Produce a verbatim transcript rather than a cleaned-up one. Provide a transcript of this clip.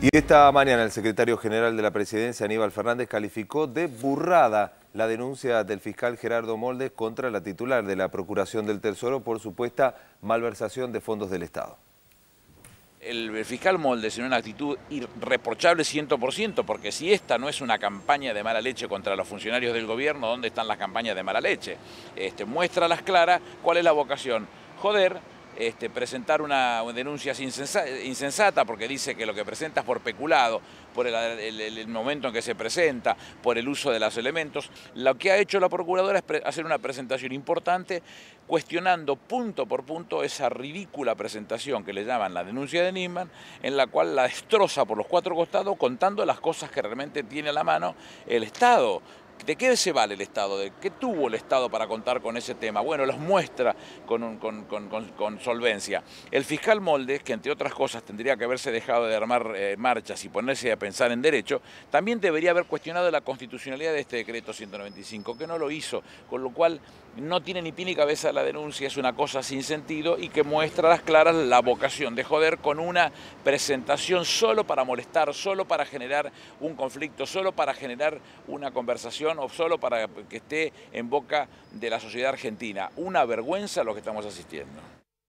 Y esta mañana el secretario general de la Presidencia, Aníbal Fernández, calificó de burrada la denuncia del fiscal Gerardo Moldes contra la titular de la Procuración del Tesoro por supuesta malversación de fondos del Estado. El fiscal Moldes en una actitud irreprochable cien por ciento, porque si esta no es una campaña de mala leche contra los funcionarios del gobierno, ¿dónde están las campañas de mala leche? Este, muestra a las claras cuál es la vocación. Joder, este, presentar una denuncia insensata porque dice que lo que presenta es por peculado, por el, el, el momento en que se presenta, por el uso de los elementos. Lo que ha hecho la procuradora es hacer una presentación importante cuestionando punto por punto esa ridícula presentación que le llaman la denuncia de Nisman, en la cual la destroza por los cuatro costados contando las cosas que realmente tiene a la mano el Estado. ¿De qué se vale el Estado? ¿De qué tuvo el Estado para contar con ese tema? Bueno, los muestra con, un, con, con, con, con solvencia. El fiscal Moldes, que entre otras cosas tendría que haberse dejado de armar eh, marchas y ponerse a pensar en derecho, también debería haber cuestionado la constitucionalidad de este decreto ciento noventa y cinco, que no lo hizo, con lo cual no tiene ni pie ni cabeza la denuncia, es una cosa sin sentido y que muestra a las claras la vocación de joder con una presentación solo para molestar, solo para generar un conflicto, solo para generar una conversación o solo para que esté en boca de la sociedad argentina. Una vergüenza lo que estamos asistiendo.